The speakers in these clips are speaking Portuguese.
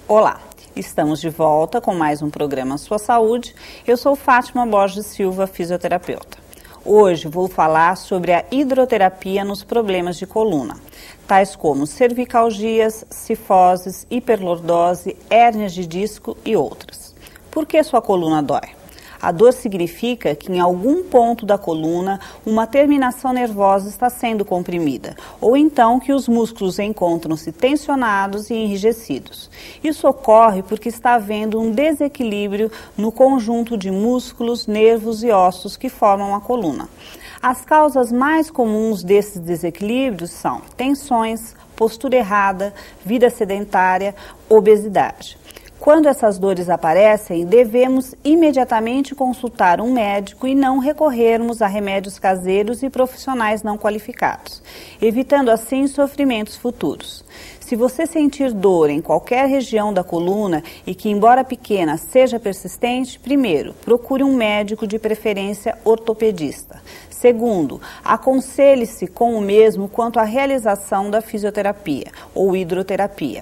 Olá, estamos de volta com mais um programa Sua Saúde. Eu sou Fátima Borges Silva, fisioterapeuta. Hoje vou falar sobre a hidroterapia nos problemas de coluna, tais como cervicalgias, cifoses, hiperlordose, hérnias de disco e outras. Por que sua coluna dói? A dor significa que em algum ponto da coluna uma terminação nervosa está sendo comprimida, ou então que os músculos encontram-se tensionados e enrijecidos. Isso ocorre porque está havendo um desequilíbrio no conjunto de músculos, nervos e ossos que formam a coluna. As causas mais comuns desses desequilíbrios são tensões, postura errada, vida sedentária, obesidade. Quando essas dores aparecem, devemos imediatamente consultar um médico e não recorrermos a remédios caseiros e profissionais não qualificados, evitando assim sofrimentos futuros. Se você sentir dor em qualquer região da coluna e que, embora pequena, seja persistente, primeiro, procure um médico, de preferência ortopedista. Segundo, aconselhe-se com o mesmo quanto à realização da fisioterapia ou hidroterapia.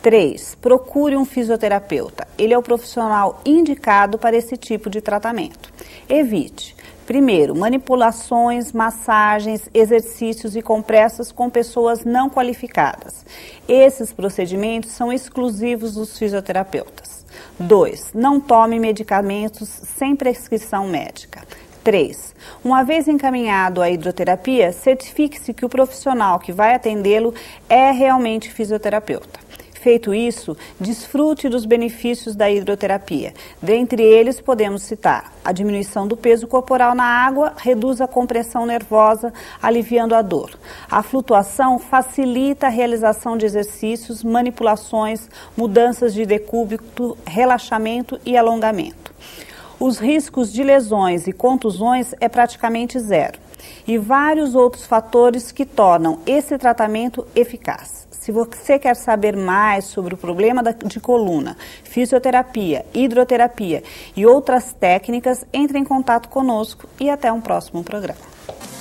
3. Procure um fisioterapeuta. Ele é o profissional indicado para esse tipo de tratamento. Evite, primeiro, manipulações, massagens, exercícios e compressas com pessoas não qualificadas. Esses procedimentos são exclusivos dos fisioterapeutas. 2. Não tome medicamentos sem prescrição médica. 3. Uma vez encaminhado à hidroterapia, certifique-se que o profissional que vai atendê-lo é realmente fisioterapeuta. Feito isso, desfrute dos benefícios da hidroterapia. Dentre eles, podemos citar a diminuição do peso corporal na água, reduz a compressão nervosa, aliviando a dor. A flutuação facilita a realização de exercícios, manipulações, mudanças de decúbito, relaxamento e alongamento. Os riscos de lesões e contusões é praticamente zero. E vários outros fatores que tornam esse tratamento eficaz. Se você quer saber mais sobre o problema de coluna, fisioterapia, hidroterapia e outras técnicas, entre em contato conosco e até um próximo programa.